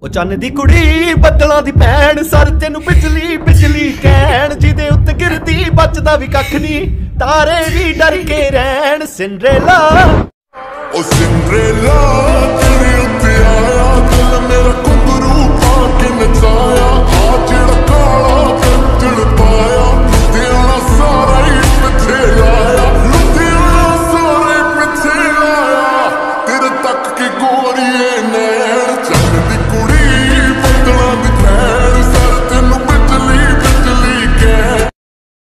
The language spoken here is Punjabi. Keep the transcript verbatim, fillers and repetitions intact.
ਉਹ ਚੰਨ ਦੀ ਕੁੜੀ ਬੱਦਲਾਂ ਦੀ ਭੈਣ ਸਰ ਤੈਨੂੰ ਬਿਜਲੀ ਬਿਜਲੀ ਕਹਿਣ ਜਿਹਦੇ ਉੱਤੇ ਗਿਰਦੀ ਬਚਦਾ ਵੀ ਕੱਖ ਨਹੀਂ ਤਾਰੇ ਵੀ ਡਰ ਕੇ ਰਹਿਣ ਸਿੰਡਰੇਲਾ ਉਹ ਸਿੰਡਰੇਲਾ ਤੇਰੇ ਉੱਤੇ ਆਇਆ ਦਿਲ ਮੇਰਾ ਕੁੰਗਰੂ ਪਾ ਕੇ ਨਚਾਇਆ ਆ ਜਿਹੜਾ ਕਾਲਾ ਬੱਦਲ ਪਾਇਆ ਲੁਧਿਆਣਾ ਸਾਰਾ ਹੀ ਪਿੱਛੇ ਲਾਇਆ ਲੁਧਿਆਣਾ ਸਾਰਾ ਹੀ ਪਿੱਛੇ ਲਾਇਆ ਤੇਰੇ ਤੱਕ ਕੇ ਗੋਰੀ